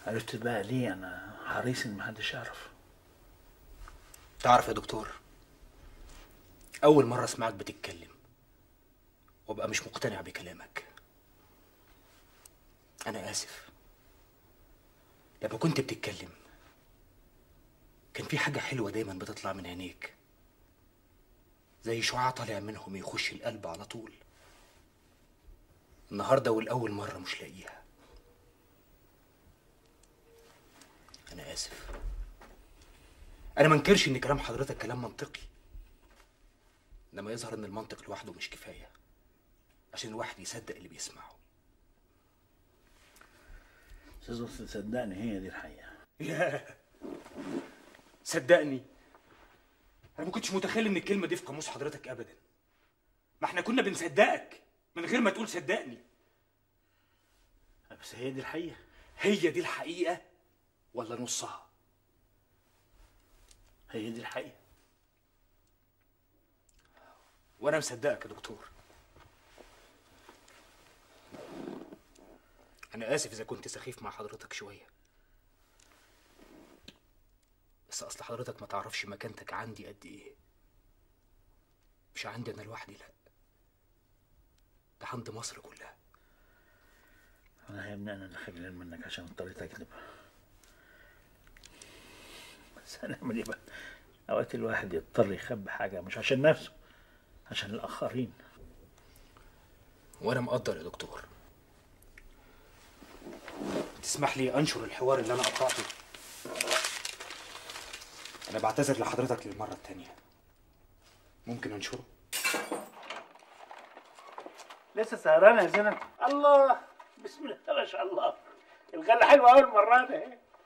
عرفت بقى ليه انا حريص ان محدش يعرف؟ تعرف يا دكتور، اول مره اسمعك بتتكلم وابقى مش مقتنع بكلامك. انا اسف. لما كنت بتتكلم كان في حاجه حلوه دايما بتطلع من عينيك، زي شعاع طالع منهم يخش القلب على طول. النهارده والاول مره مش لاقيها. انا اسف. انا ما انكرش ان كلام حضرتك كلام منطقي، انما يظهر ان المنطق لوحده مش كفايه عشان الواحد يصدق اللي بيسمعه. استاذ وصل، صدقني هي دي الحقيقه. ياه، صدقني انا ما كنتش متخيل ان الكلمه دي في قاموس حضرتك ابدا. ما احنا كنا بنصدقك من غير ما تقول صدقني. بس هي دي الحقيقه. هي دي الحقيقه ولا نصها؟ هي دي الحقيقه. وانا مصدقك يا دكتور. انا اسف اذا كنت سخيف مع حضرتك شويه، بس اصل حضرتك ما تعرفش مكانتك عندي قد ايه. مش عندي انا لوحدي، لا، ده عند مصر كلها. انا يا ابني انا اللي خجلان منك عشان اضطريت اكذب، بس هنعمل ايه بقى؟ اوقات الواحد يضطر يخبي حاجه مش عشان نفسه، عشان الاخرين. وانا مقدر يا دكتور. تسمح لي انشر الحوار اللي انا قطعته؟ انا بعتذر لحضرتك للمره التانيه. ممكن انشره؟ لسه سهرانه يا زينب؟ الله، بسم الله ما شاء الله، الغله حلوه اول مره ده.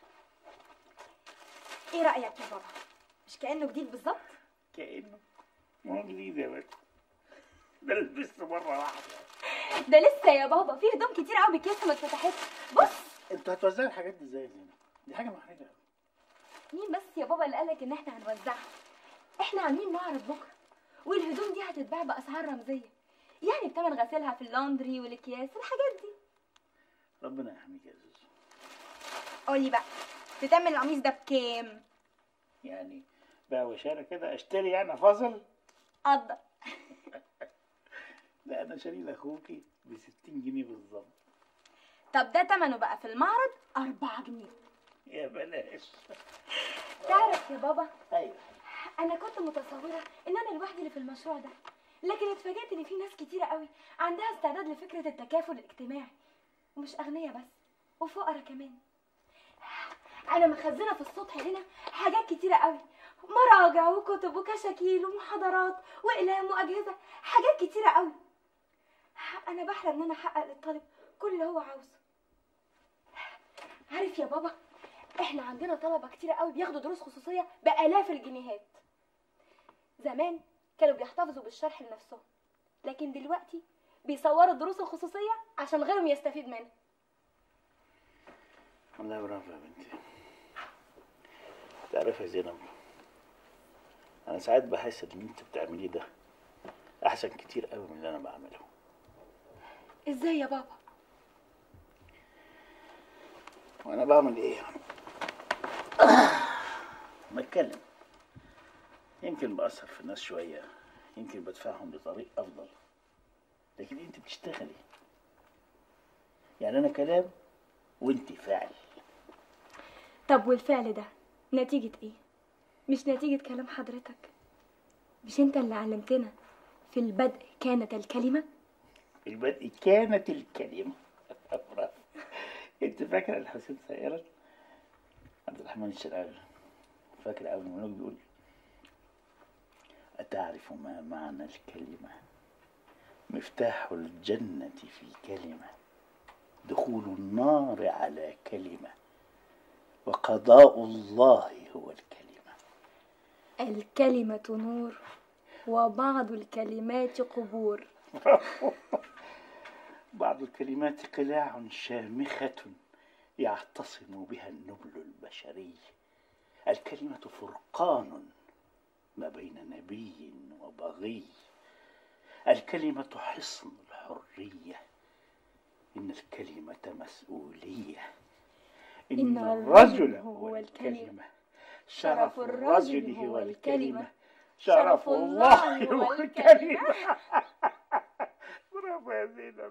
ايه رأيك يا بابا؟ مش كأنه جديد بالظبط؟ كأنه مو جديد يا بنت، ده لبسته مره واحده. ده لسه يا بابا، في هدوم كتير قوي بكيسه ما اتفتحتش. بص. انتوا هتوزعوا الحاجات دي ازاي يا زينب؟ دي حاجه محرجه قوي. مين بس يا بابا اللي قالك ان احنا هنوزعها؟ احنا عاملين معرض بكره، والهدوم دي هتتباع باسعار رمزيه، يعني بتمن غسيلها في اللندري والاكياس الحاجات دي. ربنا يحميك يا زوزو. قولي بقى، تتمن القميص ده بكام؟ يعني بقى وشارة كده اشتري انا فاصل؟ قدر. لا انا شاري لاخوكي ب 60 جنيه بالظبط. طب ده تمنه بقى في المعرض 4 جنيه. يا بلاش. تعرف يا بابا، ايوه، انا كنت متصوره ان انا لوحدي اللي في المشروع ده، لكن اتفاجئت ان في ناس كتيره قوي عندها استعداد لفكره التكافل الاجتماعي، ومش اغنياء بس، وفقراء كمان. انا مخزنه في السطح هنا حاجات كتيره قوي، مراجع وكتب وكشاكيل ومحاضرات واقلام واجهزه، حاجات كتيره قوي. انا بحلم ان انا احقق للطالب كل اللي هو عاوزه. عارف يا بابا، احنا عندنا طلبه كتيره قوي بياخدوا دروس خصوصيه بالاف الجنيهات. زمان كانوا بيحتفظوا بالشرح لنفسهم، لكن دلوقتي بيصوروا الدروس الخصوصيه عشان غيرهم يستفيد منها. والله برافو يا بنتي. تعرفي يا زينب، انا ساعات بحس ان انت بتعمليه ده احسن كتير قوي من اللي انا بعمله. ازاي يا بابا؟ وانا بعمل ايه يعني؟ بتكلم، يمكن بأثر في الناس شوية، يمكن بدفعهم لطريق أفضل، لكن أنت بتشتغلي. يعني أنا كلام وأنت فعل. طب والفعل ده نتيجة ايه؟ مش نتيجة كلام حضرتك؟ مش انت اللي علمتنا في البدء كانت الكلمة؟ في البدء كانت الكلمة. برافو. أنت فاكرة الحسين سائرا؟ عبد الرحمن الشرقاوي فاكر أول ما بيقول أتعرف ما معنى الكلمة؟ مفتاح الجنة في كلمة، دخول النار على كلمة، وقضاء الله هو الكلمة. الكلمة نور وبعض الكلمات قبور. بعض الكلمات قلاع شامخة يعتصم بها النبل البشري. الكلمة فرقان ما بين نبي وبغي. الكلمة حصن الحرية. إن الكلمة مسؤولية. إن الرجل هو الكلمة، شرف الرجل هو الكلمة، شرف الله هو الكلمة. برافو يا زينب.